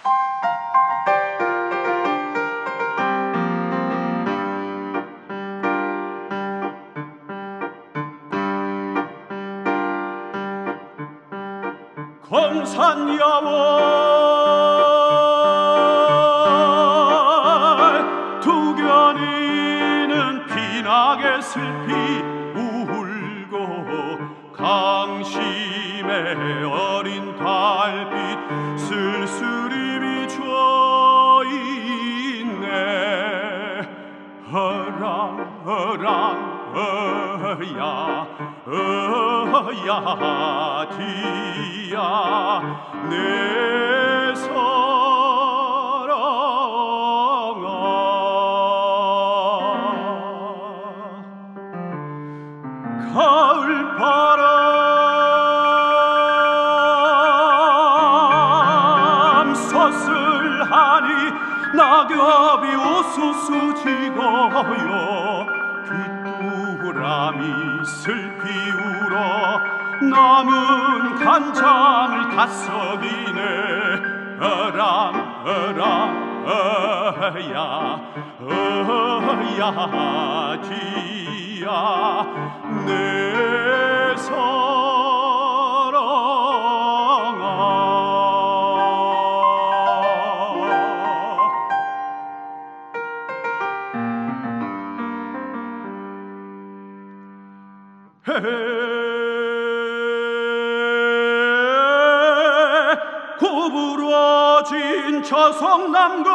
검산야월 두견이는 피나게 슬피 울고 강심의 어린 달빛 쓸쓸히 비춰있네. 어야 뒤야 내 사랑아. 가을 바람 서슬하니 낙엽이 우수수 지고요. 귀뚜라미 슬피 울어 남은 간장을 다스리네. 어야 뒤야 내 사랑아. 구부러진 저성남군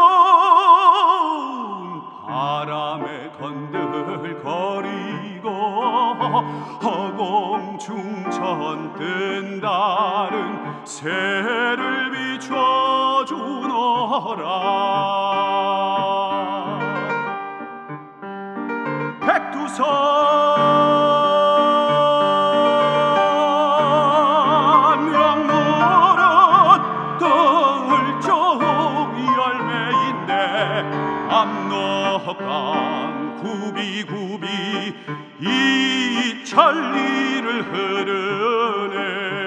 바람에 건들거리고 허공중천 뜬 달은 새를 비춰주노라. 백두산 압록강 굽이굽이 이 천리를 흐르네.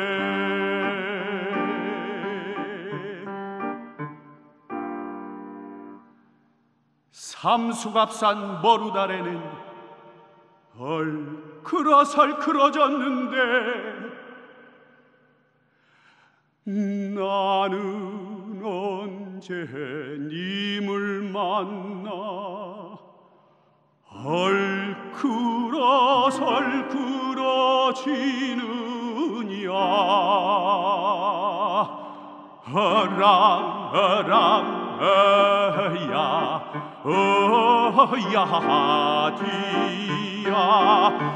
삼수갑산 머루달에는 얼큰어설큰어졌는데 나는 언제 님을 만나 얼큰어설큰어지느냐. 어야 뒤야